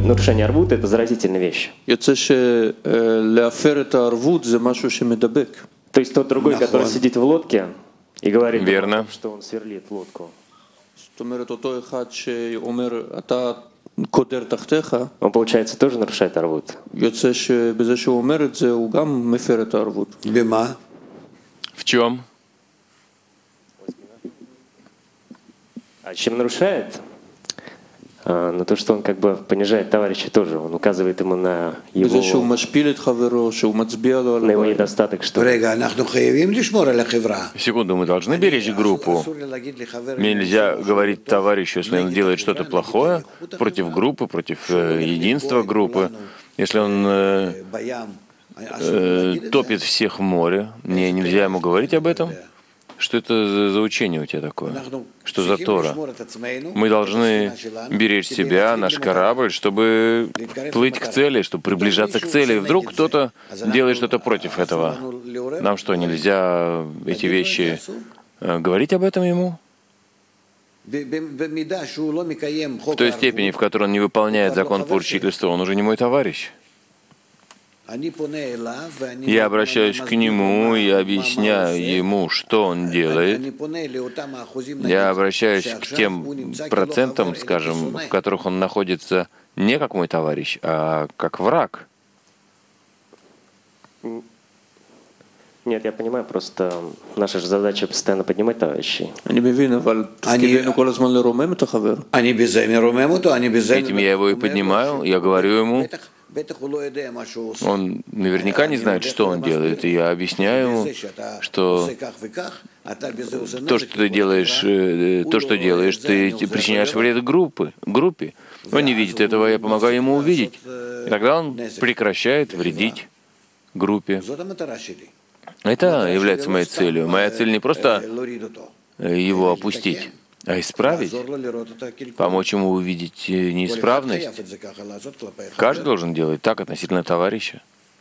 нарушение арвут — это заразительная вещь. יוצא שלהפר את הערבות זה משהו שמדבק. То есть тот другой, который сидит в лодке и говорит, Верно. что он сверлит лодку, זאת אומרת, אותו אחד שאומר, אתה קודר תחתיך, он, получается, тоже нарушает арвут. יוצא שבזה שהוא אומר את זה, הוא גם מפר את הערבות. במה? В чем? А чем нарушает? На то, что он как бы понижает товарища тоже. Он указывает ему на בזה שהוא его משפיל את חברו, שהוא מצביע לו על הבעיה. недостаток, что רגע, אנחנו חייבים לשמור על החברה. Секунду, мы должны беречь группу. אסור לי להגיד לחבר... Мне нельзя говорить товарищу, если он делает что-то плохое против группы, против единства группы. Если он בים. топит всех в море, мне нельзя ему говорить об этом. Что это за учение у тебя такое? Что за Тора? Мы должны беречь себя, наш корабль, чтобы плыть к цели, чтобы приближаться к цели. И вдруг кто-то делает что-то против этого. Нам что, нельзя эти вещи говорить об этом ему? В той степени, в которой он не выполняет закон поручительства, он уже не мой товарищ. Я обращаюсь к нему и объясняю ему, что он делает. Я обращаюсь к тем процентам, скажем, в которых он находится не как мой товарищ, а как враг. Нет, я понимаю, просто наша же задача постоянно поднимать товарищей. אני מבין, אבל תפקידנו כל הזמן לרומם את החבר. אני בזה מרומם אותו, אני בזה... Этим я его и поднимаю, я говорю ему. Он наверняка не знает, что он делает, и я объясняю ему, что то, что ты делаешь, ты причиняешь вред группе. Он не видит этого, я помогаю ему увидеть. И тогда он прекращает вредить группе. Это является моей целью. Моя цель не просто его опустить, а исправить, помочь ему увидеть неисправность. Каждый должен делать так относительно товарища.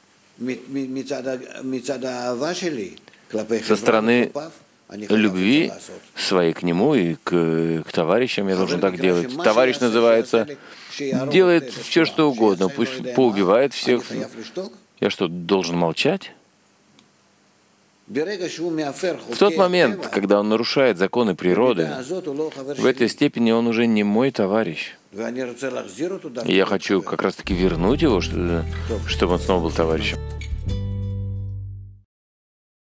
Со стороны любви своей к нему и к товарищам я должен так делать. Товарищ называется, делает все, что угодно, пусть поубивает всех. Я что, должен молчать? В тот момент, когда он нарушает законы природы, в этой степени он уже не мой товарищ. И я хочу как раз-таки вернуть его, чтобы он снова был товарищем.